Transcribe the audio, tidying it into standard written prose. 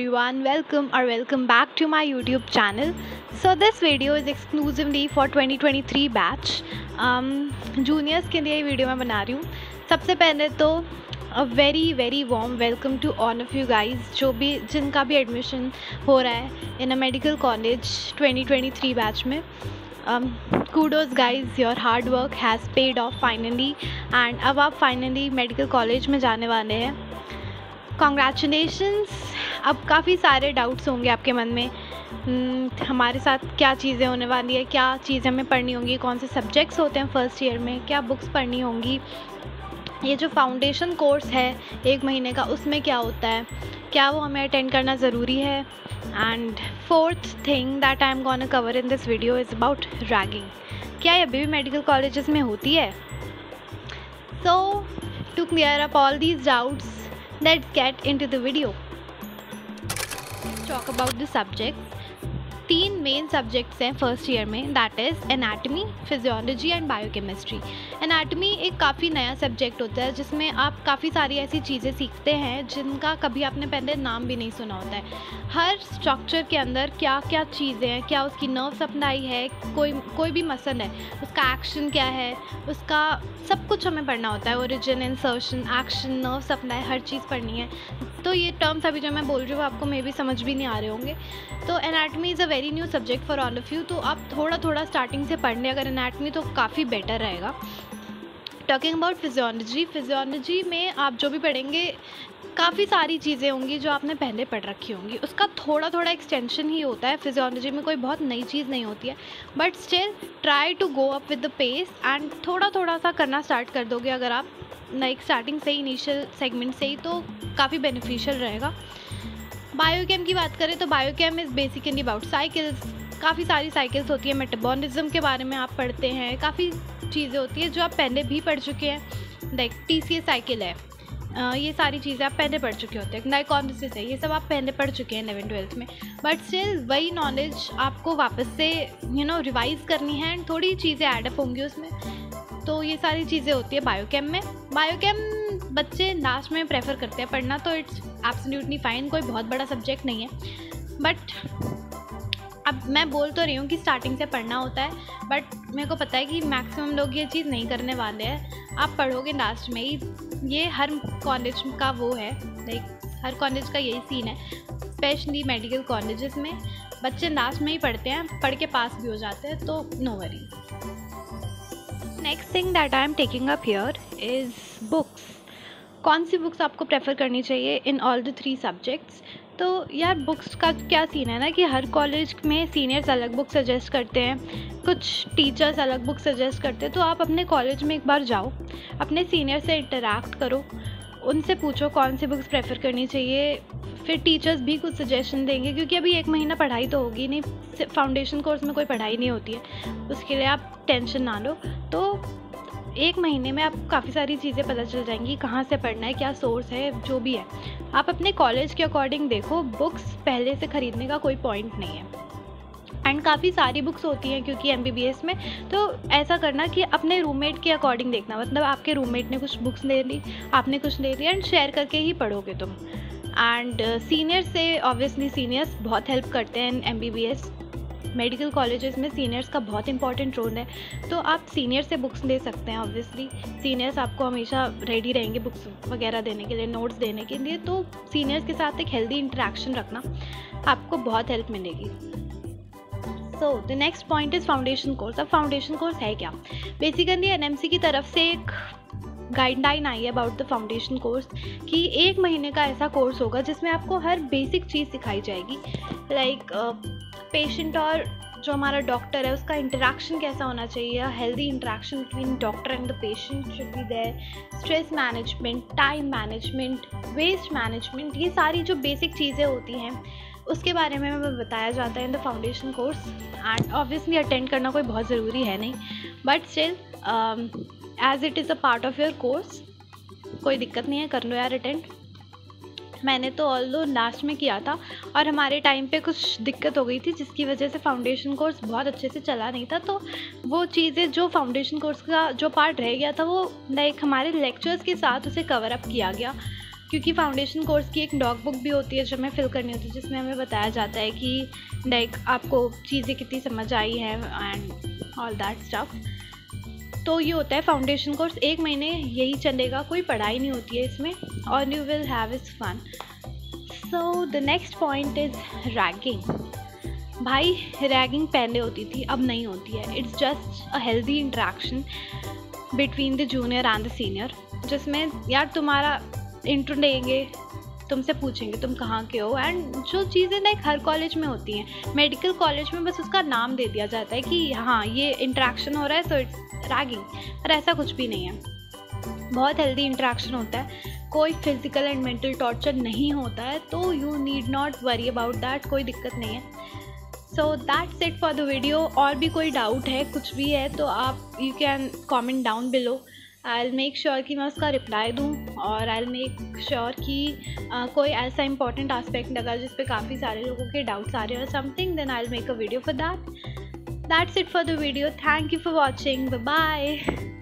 everyone, welcome back to my YouTube channel. So this video is exclusively for 2023 batch. Juniors के लिए ये video मैं बना रही हूँ. सबसे पहले तो a very warm welcome to all of you guys जिनका भी एडमिशन हो रहा है in a medical college 2023 batch में. Kudos guys, your hard work has paid off finally and अब आप finally मेडिकल कॉलेज में जाने वाले हैं. Congratulations. अब काफ़ी सारे डाउट्स होंगे आपके मन में, हमारे साथ क्या चीज़ें होने वाली है, क्या चीज़ें हमें पढ़नी होंगी, कौन से सब्जेक्ट्स होते हैं फर्स्ट ईयर में, क्या बुक्स पढ़नी होंगी, ये जो फाउंडेशन कोर्स है 1 महीने का उसमें क्या होता है, क्या वो हमें अटेंड करना ज़रूरी है. And fourth thing that I am gonna cover in this video is about ragging. क्या ये अभी भी मेडिकल कॉलेजेस में होती है? So to clear up all these doubts, let's get into the video. Talk about the subjects. 3 main subjects हैं first year में, that is anatomy, physiology and biochemistry. Anatomy एक काफ़ी नया सब्जेक्ट होता है जिसमें आप काफ़ी सारी ऐसी चीज़ें सीखते हैं जिनका कभी आपने पहले नाम भी नहीं सुना होता है. हर स्ट्रक्चर के अंदर क्या क्या चीज़ें हैं, क्या उसकी नर्व सप्लाई है, कोई भी मसल है, उसका एक्शन क्या है, उसका सब कुछ हमें पढ़ना होता है. Origin, insertion, action, nerve supply, हर चीज़ पढ़नी है. तो ये टर्म्स अभी जो मैं बोल रही हूँ आपको मे भी समझ भी नहीं आ रहे होंगे. तो anatomy is a very new subject for all of you. तो आप थोड़ा स्टार्टिंग से पढ़ लें अगर एनाटमी तो काफ़ी बेटर रहेगा. टॉकिंग अबाउट फिजियोलॉजी में आप जो भी पढ़ेंगे काफ़ी सारी चीज़ें होंगी जो आपने पहले पढ़ रखी होंगी. उसका थोड़ा एक्सटेंशन ही होता है. फिजियोलॉजी में कोई बहुत नई चीज़ नहीं होती है, but still try to go up with the pace एंड थोड़ा सा करना स्टार्ट कर दोगे अगर आप लाइक स्टार्टिंग से ही, इनिशियल सेगमेंट से ही, तो काफ़ी बेनिफिशियल रहेगा. बायोकेम की बात करें तो biochem is basically about cycles. काफ़ी सारी साइकिल्स होती है. मेटाबॉलिज्म के बारे में आप पढ़ते हैं. काफ़ी चीज़ें होती है जो आप पहले भी पढ़ चुके हैं. लाइक TCA साइकिल है, ये सारी चीज़ें आप पहले पढ़ चुके होते हैं. नाइकोलिसिस है, ये सब आप पहले पढ़ चुके हैं 11th-12th में. बट स्टिल वही नॉलेज आपको वापस से रिवाइज़ करनी है एंड थोड़ी चीज़ें एडअप होंगी उसमें. तो ये सारी चीज़ें होती है बायोकेम में. बायोकेम बच्चे लास्ट में प्रेफर करते हैं पढ़ना, तो इट्स एब्सोल्युटली फाइन, कोई बहुत बड़ा सब्जेक्ट नहीं है. बट अब मैं बोल तो रही हूँ कि स्टार्टिंग से पढ़ना होता है, बट मेरे को पता है कि मैक्सिमम लोग ये चीज़ नहीं करने वाले हैं. आप पढ़ोगे लास्ट में ही. ये हर कॉलेज का वो है, लाइक हर कॉलेज का यही सीन है. स्पेशली मेडिकल कॉलेजेस में बच्चे लास्ट में ही पढ़ते हैं, पढ़ के पास भी हो जाते हैं, तो no worries. Next thing that I am taking up here is books. कौन सी बुक्स आपको प्रेफर करनी चाहिए इन ऑल द 3 सब्जेक्ट्स? तो यार बुक्स का क्या सीन है ना कि हर कॉलेज में सीनियर्स अलग बुक सजेस्ट करते हैं, कुछ टीचर्स अलग बुक सजेस्ट करते हैं. तो आप अपने कॉलेज में एक बार जाओ, अपने सीनियर से इंटरैक्ट करो, उनसे पूछो कौन सी बुक्स प्रेफर करनी चाहिए. फिर टीचर्स भी कुछ सजेशन देंगे, क्योंकि अभी 1 महीना पढ़ाई तो होगी नहीं. फाउंडेशन कोर्स में कोई पढ़ाई नहीं होती है, उसके लिए आप टेंशन ना लो. तो 1 महीने में आपको काफ़ी सारी चीज़ें पता चल जाएंगी, कहाँ से पढ़ना है, क्या सोर्स है, जो भी है. आप अपने कॉलेज के अकॉर्डिंग देखो. बुक्स पहले से ख़रीदने का कोई पॉइंट नहीं है. एंड काफ़ी सारी बुक्स होती हैं क्योंकि MBBS में, तो ऐसा करना कि अपने रूममेट के अकॉर्डिंग देखना. मतलब आपके रूममेट ने कुछ बुक्स ले ली, आपने कुछ ले लिया, एंड शेयर करके ही पढ़ोगे तुम. एंड सीनियर से ऑब्वियसली सीनियर्स बहुत हेल्प करते हैं इन MBBS. मेडिकल कॉलेजेस में सीनियर्स का बहुत इंपॉर्टेंट रोल है, तो आप सीनियर से बुक्स ले सकते हैं. ऑब्वियसली सीनियर्स आपको हमेशा रेडी रहेंगे बुक्स वगैरह देने के लिए, नोट्स देने के लिए. तो सीनियर्स के साथ एक हेल्दी इंटरेक्शन रखना, आपको बहुत हेल्प मिलेगी. So the next point is foundation course. अब फाउंडेशन कोर्स है क्या? बेसिकली NMC की तरफ से एक गाइडलाइन आई है अबाउट द फाउंडेशन कोर्स कि 1 महीने का ऐसा कोर्स होगा जिसमें आपको हर बेसिक चीज़ सिखाई जाएगी. लाइक पेशेंट और जो हमारा डॉक्टर है उसका इंटरेक्शन कैसा होना चाहिए, healthy interaction between doctor and the patient should be there, stress management, time management, waste management, ये सारी जो बेसिक चीज़ें होती हैं उसके बारे में हमें बताया जाता है in the foundation course. And obviously attend करना कोई बहुत ज़रूरी है नहीं, but still as it is a part of your course कोई दिक्कत नहीं है, कर लो यार अटेंड. मैंने तो ऑल्दो लास्ट में किया था और हमारे टाइम पे कुछ दिक्कत हो गई थी जिसकी वजह से फाउंडेशन कोर्स बहुत अच्छे से चला नहीं था. तो वो चीज़ें जो फाउंडेशन कोर्स का जो पार्ट रह गया था वो लाइक हमारे लेक्चर्स के साथ उसे कवर अप किया गया. क्योंकि फाउंडेशन कोर्स की एक डॉग बुक भी होती है जो हमें फिल करनी होती है, जिसमें हमें बताया जाता है कि लाइक आपको चीज़ें कितनी समझ आई है एंड ऑल दैट स्टफ। तो ये होता है फाउंडेशन कोर्स, 1 महीने यही चलेगा, कोई पढ़ाई नहीं होती है इसमें, और you will have it's fun. So the next point is ragging. भाई रैगिंग पहले होती थी, अब नहीं होती है। It's just a healthy interaction between the junior and the senior, जिसमें यार तुम्हारा इंट्रो लेंगे, तुमसे पूछेंगे तुम कहाँ के हो, एंड जो चीज़ें लाइक हर कॉलेज में होती हैं, मेडिकल कॉलेज में बस उसका नाम दे दिया जाता है कि हाँ ये इंटरेक्शन हो रहा है, सो इट्स रैगिंग, पर ऐसा कुछ भी नहीं है। बहुत हेल्दी इंटरेक्शन होता है, कोई फिजिकल एंड मेंटल टॉर्चर नहीं होता है, तो you need not worry about that, कोई दिक्कत नहीं है। So that's it for the video. और भी कोई डाउट है, कुछ भी है, तो आप you can comment down below. I will make sure कि मैं उसका रिप्लाई दूँ, और आई विल मेक श्योर कि कोई ऐसा इंपॉर्टेंट आस्पेक्ट लगा जिस पे काफ़ी सारे लोगों के डाउट्स आ रहे हैं और something, then I will make a video for that. That's it for the video. Thank you for watching. Bye bye.